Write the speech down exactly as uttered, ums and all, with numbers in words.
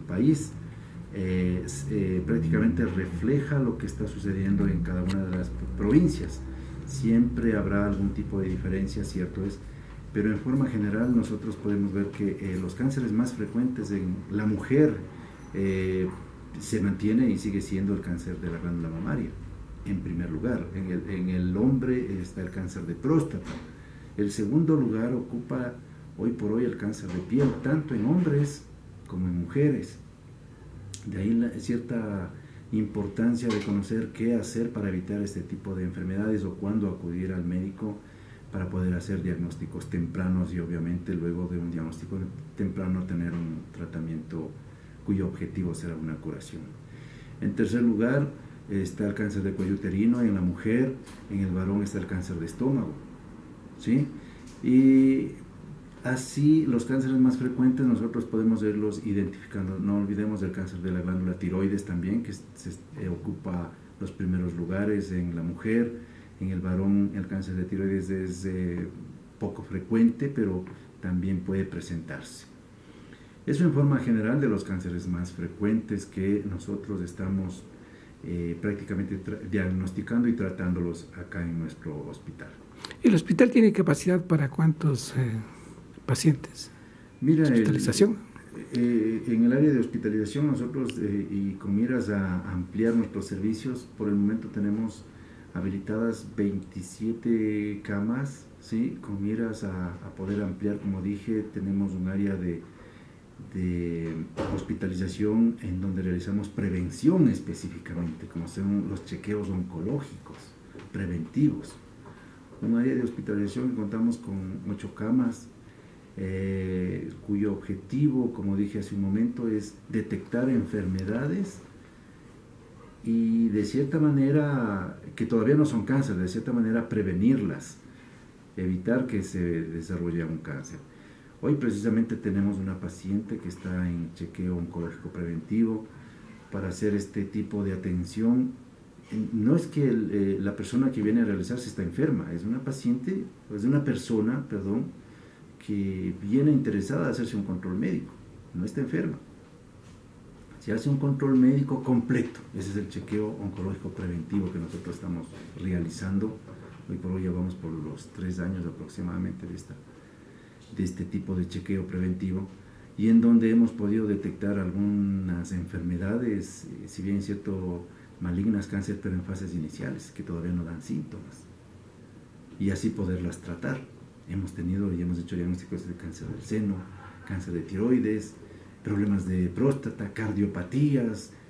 país. Eh, eh, prácticamente refleja lo que está sucediendo en cada una de las provincias. Siempre habrá algún tipo de diferencia, cierto es, pero en forma general nosotros podemos ver que eh, los cánceres más frecuentes en la mujer eh, se mantiene y sigue siendo el cáncer de la glándula mamaria, en primer lugar. En el, en el hombre está el cáncer de próstata. El segundo lugar ocupa hoy por hoy el cáncer de piel, tanto en hombres como en mujeres. De ahí la cierta importancia de conocer qué hacer para evitar este tipo de enfermedades o cuándo acudir al médico para poder hacer diagnósticos tempranos y obviamente luego de un diagnóstico temprano tener un tratamiento cuyo objetivo será una curación. En tercer lugar está el cáncer de cuello uterino en la mujer, en el varón está el cáncer de estómago, ¿sí? Y así los cánceres más frecuentes nosotros podemos verlos identificando. No olvidemos del cáncer de la glándula tiroides también, que se, eh, ocupa los primeros lugares en la mujer. En el varón el cáncer de tiroides es eh, poco frecuente, pero también puede presentarse. Eso en forma general de los cánceres más frecuentes que nosotros estamos eh, prácticamente diagnosticando y tratándolos acá en nuestro hospital. ¿El hospital tiene capacidad para cuántos eh, pacientes? Mira, ¿Hospitalización? El, eh, en el área de hospitalización nosotros, eh, y con miras a ampliar nuestros servicios, por el momento tenemos habilitadas veintisiete camas, ¿sí? Con miras a, a poder ampliar, como dije, tenemos un área de, de hospitalización en donde realizamos prevención específicamente, como son los chequeos oncológicos preventivos. Un área de hospitalización que contamos con ocho camas, eh, cuyo objetivo, como dije hace un momento, es detectar enfermedades y de cierta manera, que todavía no son cáncer, de cierta manera prevenirlas, evitar que se desarrolle un cáncer. Hoy precisamente tenemos una paciente que está en chequeo oncológico preventivo para hacer este tipo de atención. No es que el, eh, la persona que viene a realizarse está enferma, es una paciente, es una persona, perdón, que viene interesada a hacerse un control médico, no está enferma. Se hace un control médico completo, ese es el chequeo oncológico preventivo que nosotros estamos realizando. Hoy por hoy ya vamos por los tres años aproximadamente de, esta, de este tipo de chequeo preventivo, y en donde hemos podido detectar algunas enfermedades, si bien es cierto, malignas, cáncer, pero en fases iniciales, que todavía no dan síntomas, y así poderlas tratar. Hemos tenido y hemos hecho diagnósticos de cáncer del seno, cáncer de tiroides, problemas de próstata, cardiopatías,